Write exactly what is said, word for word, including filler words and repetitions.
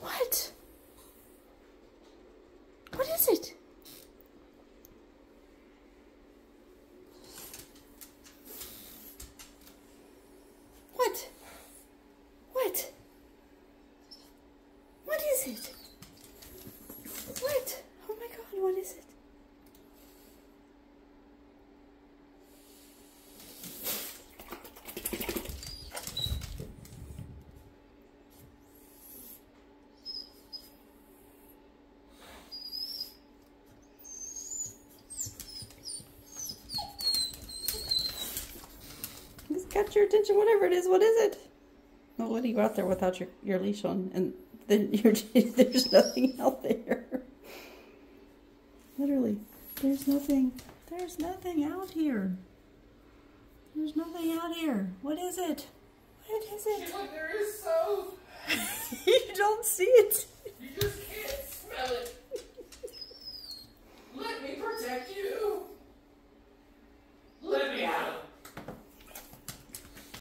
What? What is it? What? What? What is it? What? Oh my God, what is it? It's got your attention, whatever it is. What is it? Well, what do you go out there without your, your leash on? And then you're, there's nothing out there. Literally, there's nothing. There's nothing out here. There's nothing out here. What is it? What is it? Look, there is so. You don't see it. You just can't smell it. Let me protect you.